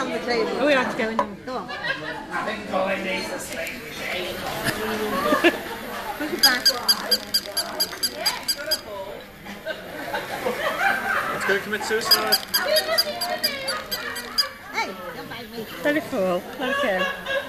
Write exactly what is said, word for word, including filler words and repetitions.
on the table. Oh, we have to go in. Go on. Push it back. Let's go commit suicide. Hey, don't bite me. Let it fall. Let it go.